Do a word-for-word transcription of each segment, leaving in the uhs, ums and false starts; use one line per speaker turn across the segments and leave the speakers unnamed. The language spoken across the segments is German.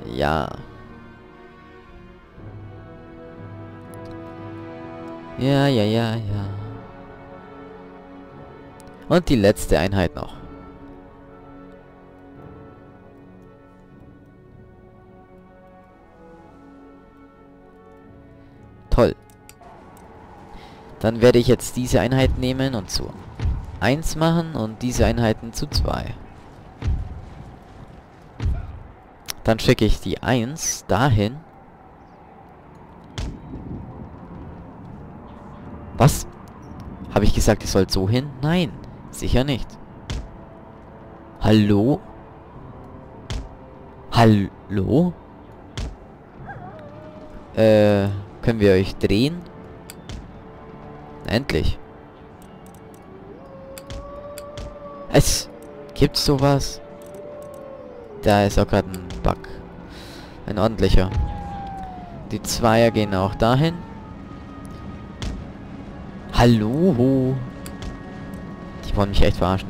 Ja. Ja, ja, ja, ja. Und die letzte Einheit noch. Toll. Dann werde ich jetzt diese Einheit nehmen und zu eins machen und diese Einheiten zu zwei. Dann schicke ich die eins dahin. Was? Habe ich gesagt, ich soll so hin? Nein, sicher nicht. Hallo? Hallo? Äh, können wir euch drehen? Endlich. Es gibt sowas. Da ist auch gerade ein Bug. Ein ordentlicher. Die Zweier gehen auch dahin. Hallo? Die wollen mich echt verarschen.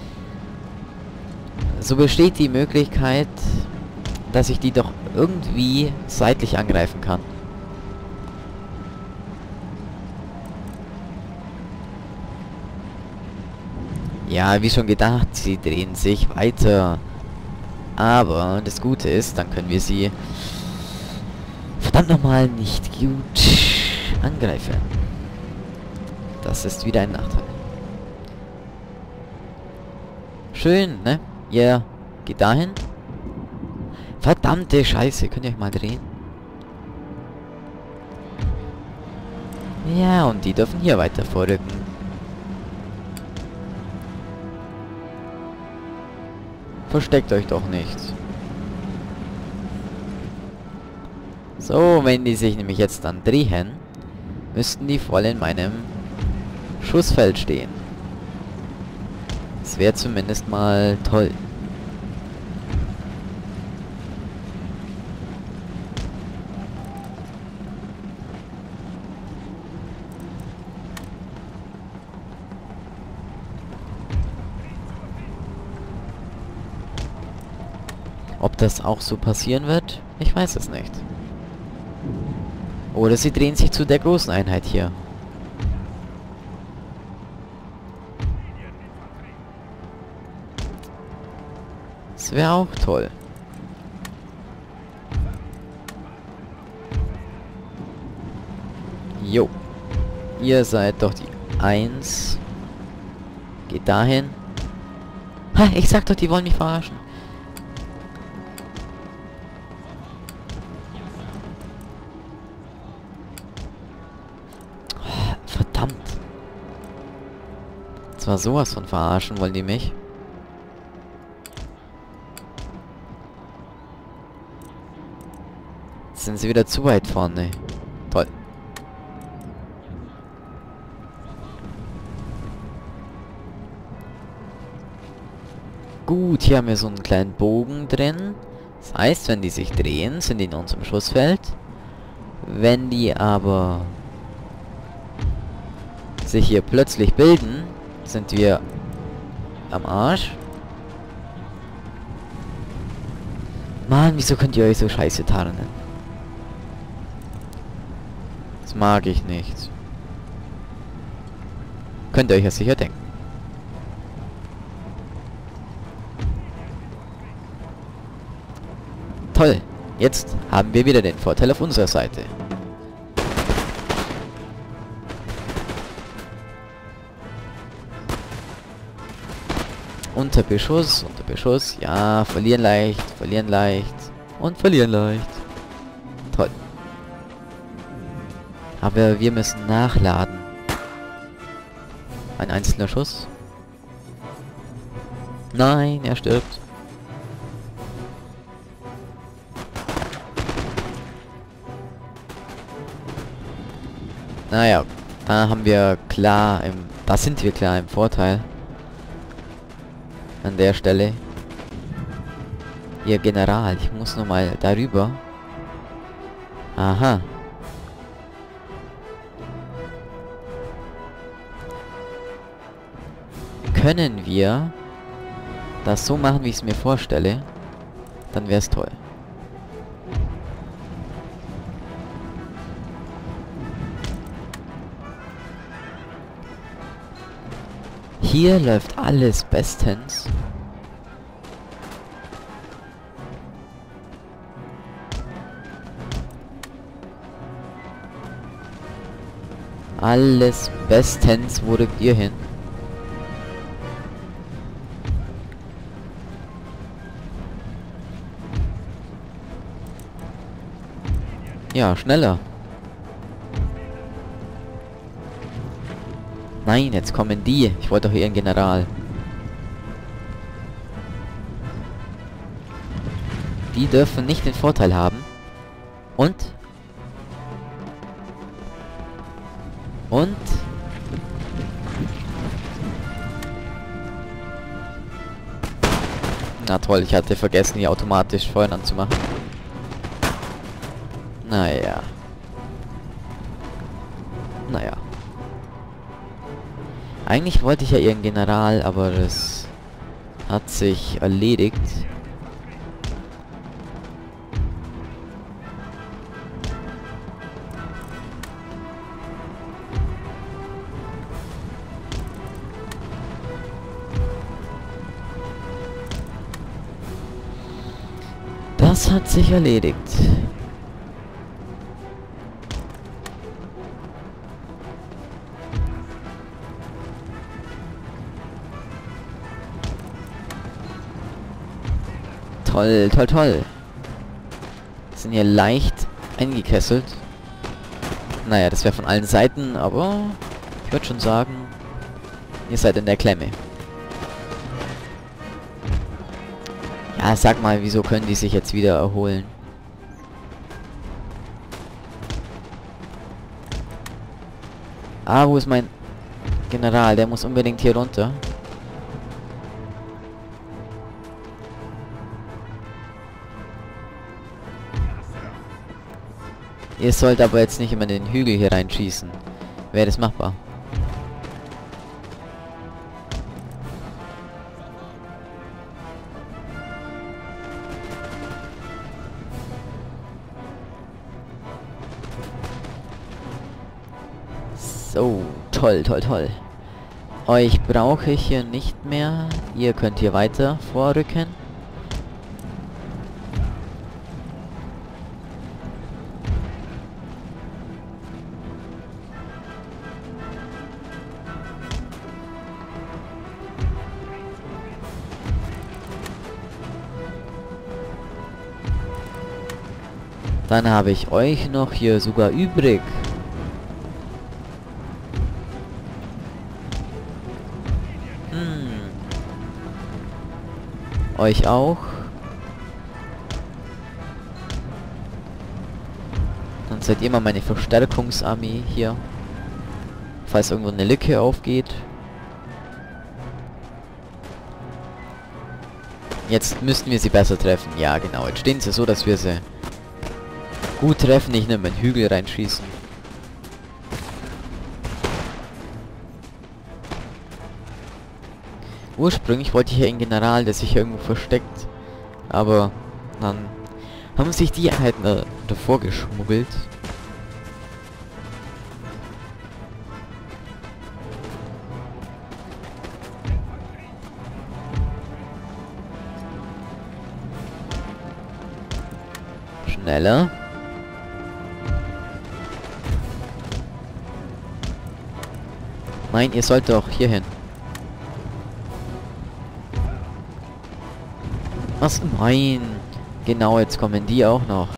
So besteht die Möglichkeit, dass ich die doch irgendwie seitlich angreifen kann. Ja, wie schon gedacht, sie drehen sich weiter. Aber das Gute ist, dann können wir sie verdammt nochmal nicht gut angreifen. Das ist wieder ein Nachteil. Schön, ne? Ja, yeah. Geht dahin. Verdammte Scheiße, könnt ihr euch mal drehen? Ja, und die dürfen hier weiter vorrücken. Versteckt euch doch nicht. So, wenn die sich nämlich jetzt dann drehen, müssten die voll in meinem Schussfeld stehen. Das wäre zumindest mal toll. Ob das auch so passieren wird? Ich weiß es nicht. Oder sie drehen sich zu der großen Einheit hier. Das wäre auch toll. Jo. Ihr seid doch die eins. Geht dahin. Ha, ich sag doch, die wollen mich verarschen. Verdammt. Das war sowas von verarschen, wollen die mich. Jetzt sind sie wieder zu weit vorne. Toll. Gut, hier haben wir so einen kleinen Bogen drin. Das heißt, wenn die sich drehen, sind die in unserem Schussfeld. Wenn die aber sich hier plötzlich bilden, sind wir am Arsch. Mann, wieso könnt ihr euch so scheiße tarnen? Das mag ich nicht. Könnt ihr euch ja sicher denken. Toll. Jetzt haben wir wieder den Vorteil auf unserer Seite. Unter Beschuss, unter Beschuss. Ja, verlieren leicht, verlieren leicht. Und verlieren leicht. Toll. Aber wir müssen nachladen. Ein einzelner Schuss. Nein, er stirbt. Naja, da haben wir klar im... Da sind wir klar im Vorteil. An der Stelle. Ihr General, ich muss noch mal darüber. Aha. Können wir das so machen, wie ich es mir vorstelle, dann wäre es toll. Hier läuft alles bestens. Alles bestens. Wo rückt ihr hin? Ja, schneller. Nein, jetzt kommen die. Ich wollte doch ihren General. Die dürfen nicht den Vorteil haben. Und? Und? Na toll, ich hatte vergessen, hier automatisch Feuern anzumachen. Naja. Naja. Eigentlich wollte ich ja ihren General, aber das hat sich erledigt. Das hat sich erledigt. Toll, toll, toll. Sind hier leicht eingekesselt. Naja, das wäre von allen Seiten, aber ich würde schon sagen, ihr seid in der Klemme. Ja, sag mal, wieso können die sich jetzt wieder erholen? Ah, wo ist mein General? Der muss unbedingt hier runter. Ihr sollt aber jetzt nicht immer den Hügel hier reinschießen. Wäre das machbar? So, toll, toll, toll. Euch brauche ich hier nicht mehr. Ihr könnt hier weiter vorrücken. Dann habe ich euch noch hier sogar übrig. Hm. Euch auch. Dann seid ihr mal meine Verstärkungsarmee hier. Falls irgendwo eine Lücke aufgeht. Jetzt müssten wir sie besser treffen. Ja, genau. Jetzt stehen sie so, dass wir sie gut treffen, nicht nur in den Hügel reinschießen. Ursprünglich wollte ich ja einen General, der sich hier irgendwo versteckt. Aber dann haben sich die Einheiten da, davor geschmuggelt. Schneller. Nein, ihr sollt doch hier hin. Was? Nein. Genau, jetzt kommen die auch noch.